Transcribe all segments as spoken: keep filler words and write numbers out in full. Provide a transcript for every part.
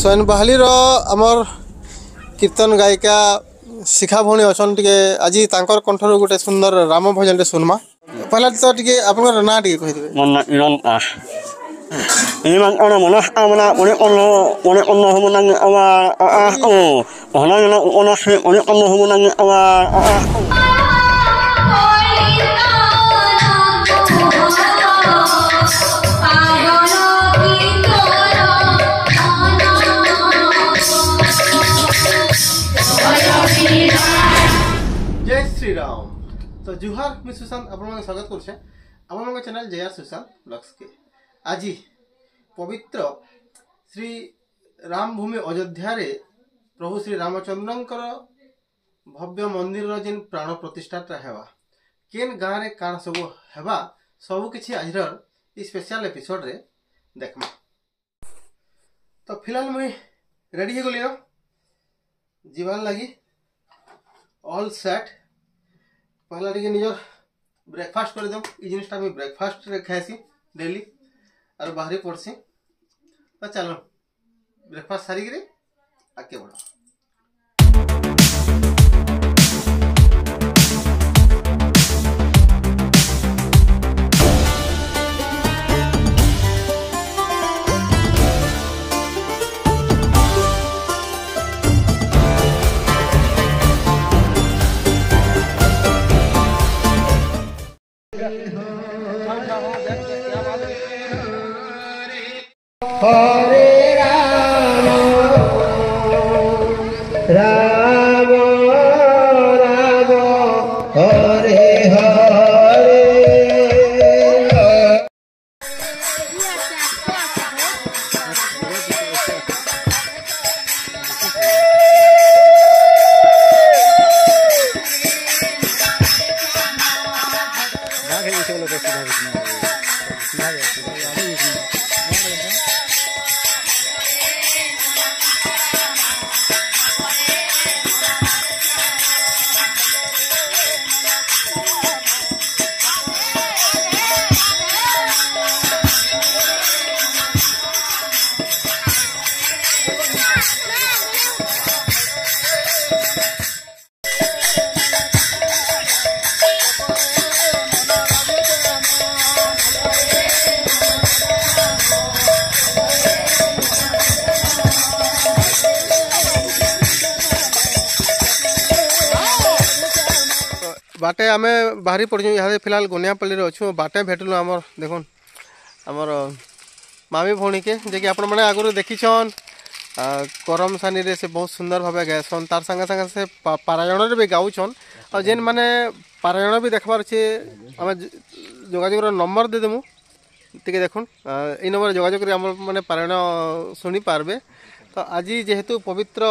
स्वयं बहाली आमर कीर्तन गायिका शिखा भौणी अच्छा टे आज तांकर कंठर गोटे सुंदर राम भजन सुनमा पहला तो टे आप ना टे कहीदेवे जय श्री राम। तो जुहार मैं सुशांत आप स्वागत करुचे आप चैनल जय सुशांत ब्लॉग्स के। आज पवित्र श्री राम भूमि अयोध्या रे प्रभु श्री रामचंद्रंकर भव्य मंदिर जिन प्राण प्रतिष्ठाटा हेबा केन गाँव रे काण सब हेबा सब किछि आज स्पेशल एपिसोड रे देखमा। तो फिलहाल मुई रेडी हो गली जीवान लगी ऑल सेट पहला टे निजर ब्रेकफास्ट कर दम ये जिनटा मुझे ब्रेकफास्ट रे खाएसी डेली और बाहरी पड़सी। तो चलो ब्रेकफास्ट सारिक आगे बढ़। हरे राम राम राम हरे हरे। बाटे आमे बाहरी पड़छू यहाँ फिलहाल गुनियापल्ली अच्छु बाटे भेटलु आमर देखुन आमर मामी भौणी के जे कि आपण मैंने आगुरी देखीछन करम सानी रे से बहुत सुंदर भाव गायसन तार संगे संगे से पारायण भी गाउछन और जेन माने पारायण भी देखबार अच्छे आम जोगाजोग नंबर दे देमु टिके देखुन ये नंबर जोगाजोग मैंने पारायण शुणी पारबे। तो आज जेहेतु पवित्र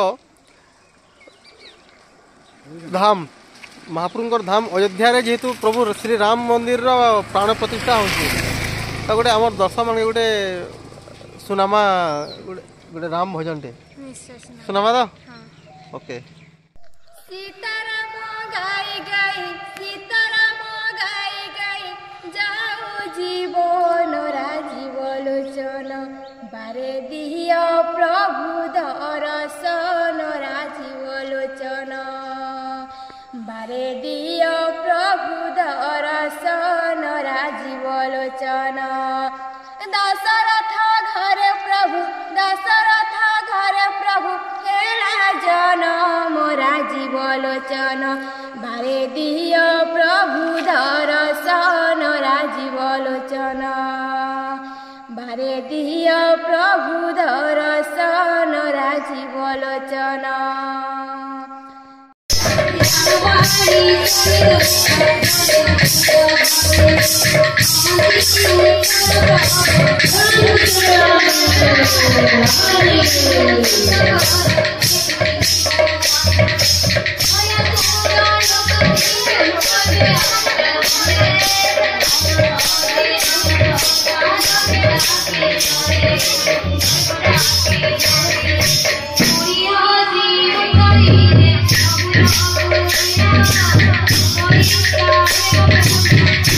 धाम महाप्रभुंकर धाम अयोध्या रे जेहेतु प्रभु श्री राम मंदिर रो प्राण प्रतिष्ठा होची तो गोटे आमर दर्शक मान गोटे सुनामा गोटे राम भजन टे सुनामा तो ओके। सीताराम गाई गाई सीताराम गाई गाई जाऊ जीवन राजीव लोचन बारे दिया प्रभु दर्शन राजीव लोचन बारे दियो प्रभु दर्शन राजीव लोचन। दशरथ घरे प्रभु दशरथ घरे प्रभु केला जनम राजीव लोचन बारे दियो प्रभु दर्शन राजीव लोचन बारे दियो प्रभु दर्शन राजीव लोचन।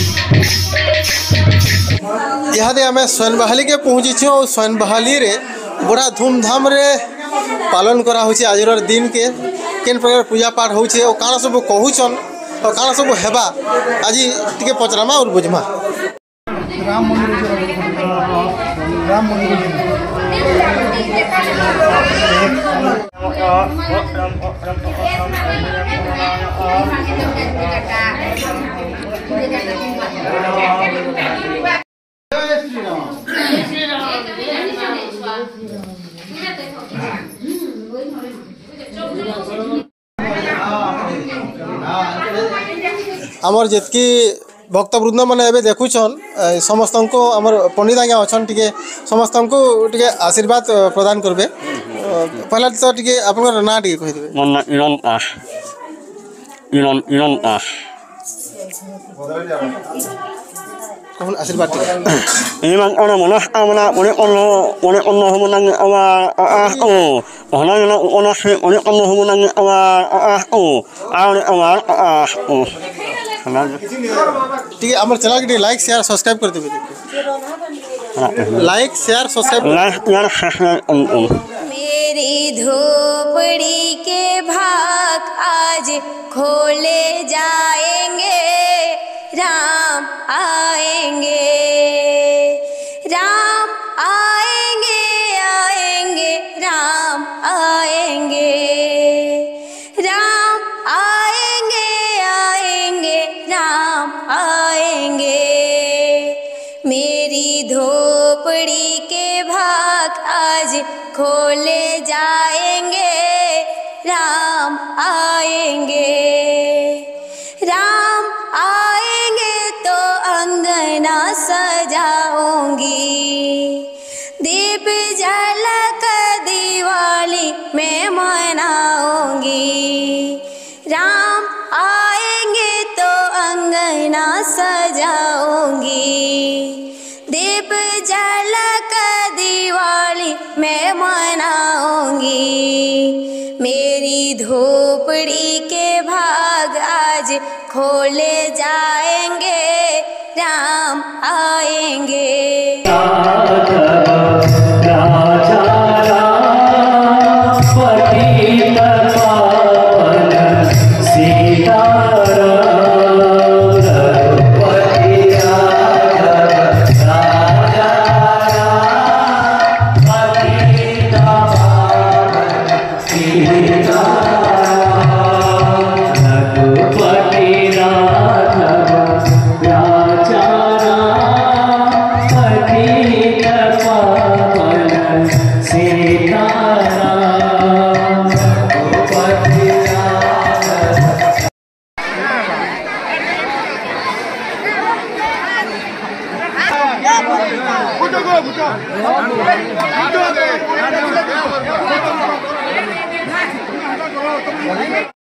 यहाँ आम स्वयं बहाली के पहुँची और स्वयं बहाली रे बड़ा धूमधाम रे पालन करा होचे आज दिन के केन प्रकार पूजा पाठ होचे और काना सब कहूचन और काना सब हेबा आज टिके पचरामा और बुझमा। राम मंदिर राम मंदिर आमर जितकी भक्तवृंद मैंने एवं देखुन समस्त को आमर पंडित आज्ञा अच्छा टे समस्त को टे आशीर्वाद प्रदान करेंगे। पहला तो टे आप ना टे कहीदेवे। कहून आशीर्वाद ठीक है आमर चैनल के लाइक शेयर सब्सक्राइब कर देवे। Like share subscribe. मेरी धोपड़ी के भाग आज खोले जाएंगे, राम आएंगे, राम आएंगे, आएंगे, राम आएंगे, राम आएंगे, आएंगे, राम आएंगे। मेरी धोपड़ी के भाग आज खोले जाएंगे, राम आएंगे, राम आएंगे तो अंगना सजाऊंगी, दीप जलक दिवाली मैं मनाऊंगी। राम आएंगे तो अंगना सजाऊंगी, दीप जलक दिवाली मैं मनाऊंगी। मेरी धोपड़ी के भाग आज खोले जाएंगे, राम आएंगे। बुझो